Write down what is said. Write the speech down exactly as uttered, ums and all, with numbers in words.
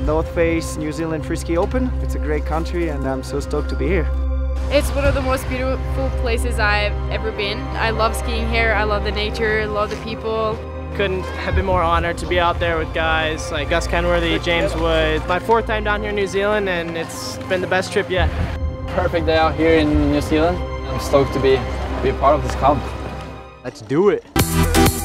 North Face New Zealand Frisky Open. It's a great country and I'm so stoked to be here. It's one of the most beautiful places I've ever been. I love skiing here, I love the nature, love the people. Couldn't have been more honored to be out there with guys like Gus Kenworthy, James Wood. My fourth time down here in New Zealand and it's been the best trip yet. Perfect day out here in New Zealand. I'm stoked to be, be a part of this comp. Let's do it!